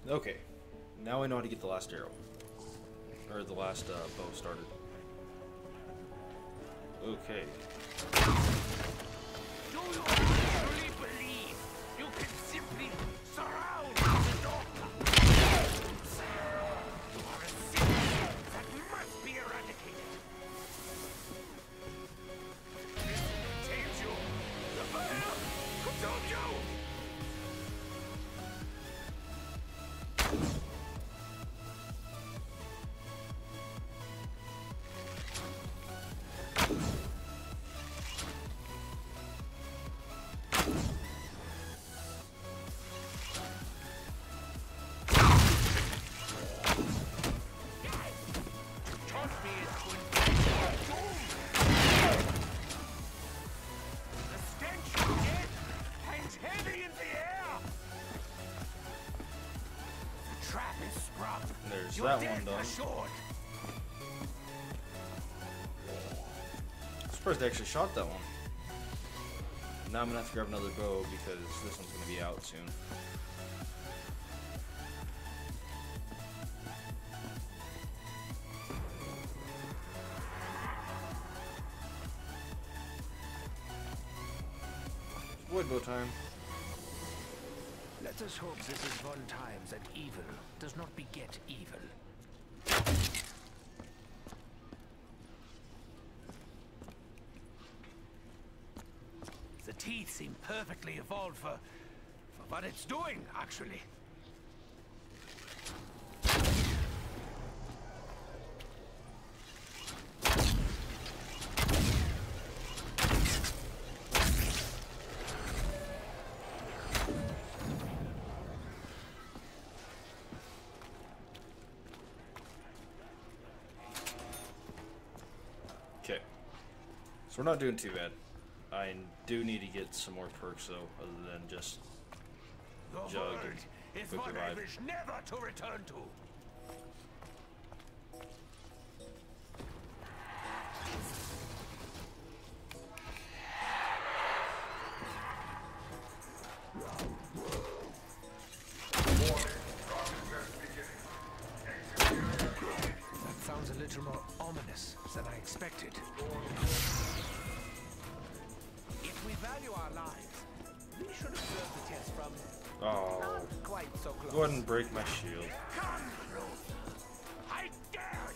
Okay, now I know how to get the last arrow. Or the last bow started. Okay. Do you actually believe you can simply surround the doctor? You are a sin that must be eradicated. This tames you. Who told you? There's that one done. I'm surprised I actually shot that one. Now I'm gonna have to grab another bow because this one's gonna be out soon. Wood bow time. Let us hope this is one time that evil does not beget evil. The teeth seem perfectly evolved for what it's doing, actually. Okay, so we're not doing too bad. I do need to get some more perks though, other than just jug and Is quick what I revive. wish never to return to. That sounds a little more ominous than I expected. If we value our lives, we should observe the test from Oh, not quite so close. go ahead and break my shield. Come, Ruth. I dare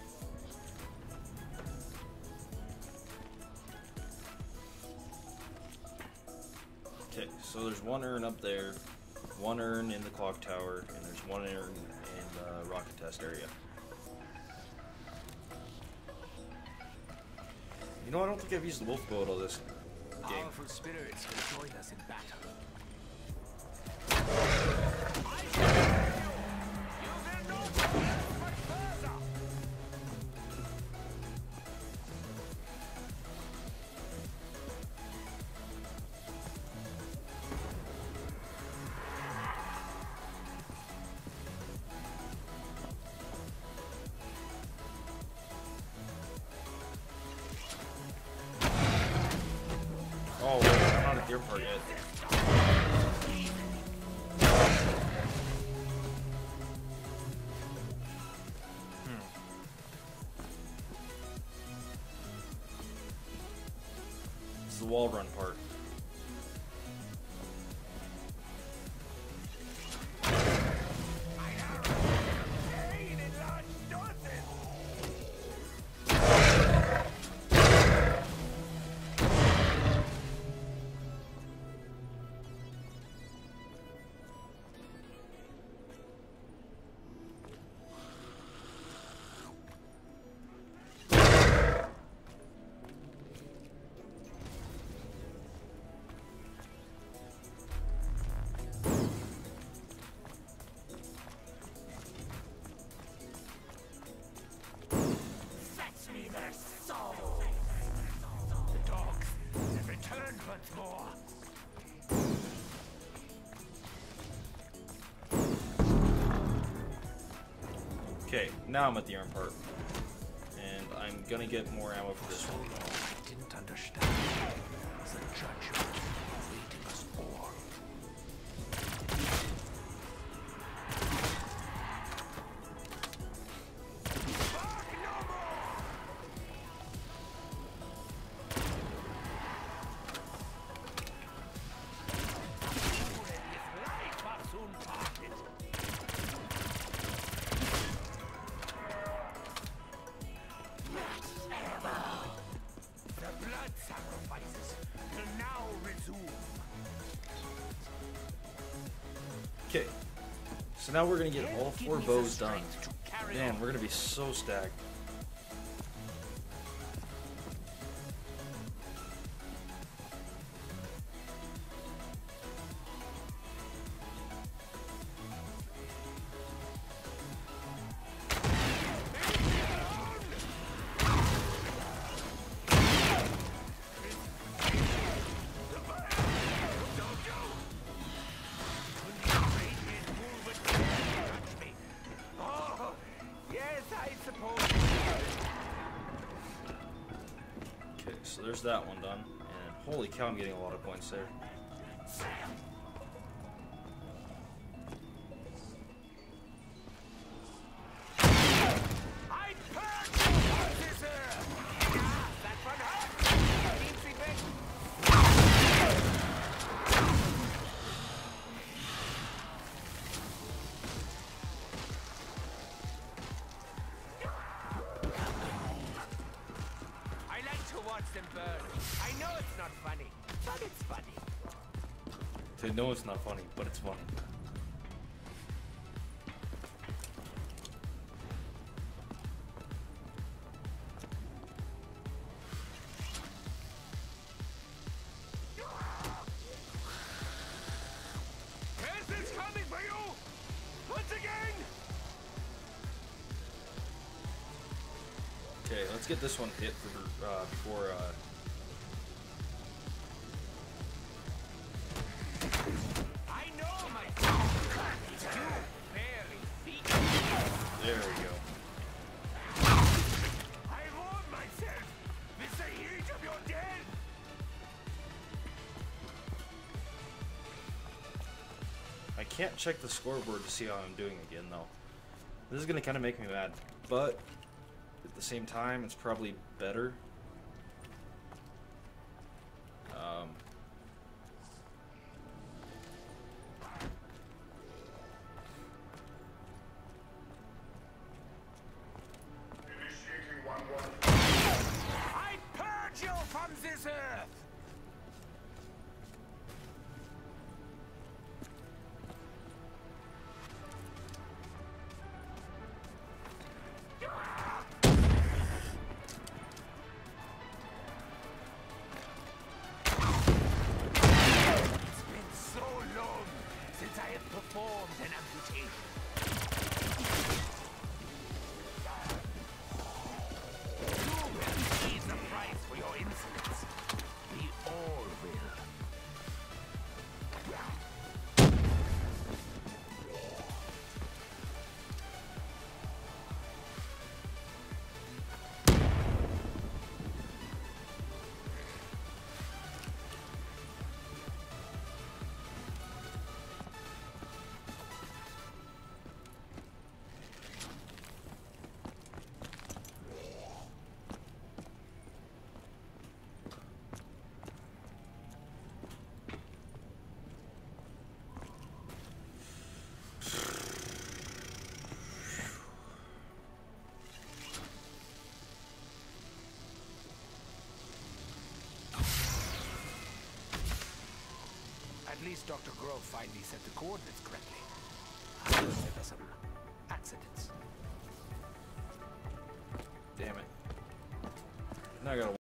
you. Okay, so there's one urn up there, one urn in the clock tower, and there's one urn in the rocket test area. You know, I don't think I've used the wolf bow at all this game. Powerful spirits will join us in battle. Oh, wait, I'm not at the airport yet. This is the wall run part. Okay, now I'm at the arm part. And I'm gonna get more ammo for this one. I didn't understand the judgment awaiting us all. Okay. So now we're gonna get all 4 bows done. Man, we're gonna be so stacked. So there's that one done, and holy cow, I'm getting a lot of points there. I know it's not funny, but it's funny. They know it's not funny, but it's funny. Is coming for you? Once again! Okay, let's get this one hit for before I know my you barely feet. there we go. I warned myself with the heat of your death. I can't check the scoreboard to see how I'm doing again though. This is gonna kinda make me mad. But at the same time it's probably better. I purge you from this earth. I have performed an amputation. You will pay the price for your insolence. We all will. At least Dr. Grove finally set the coordinates correctly. There were some accidents. Damn it. Now I gotta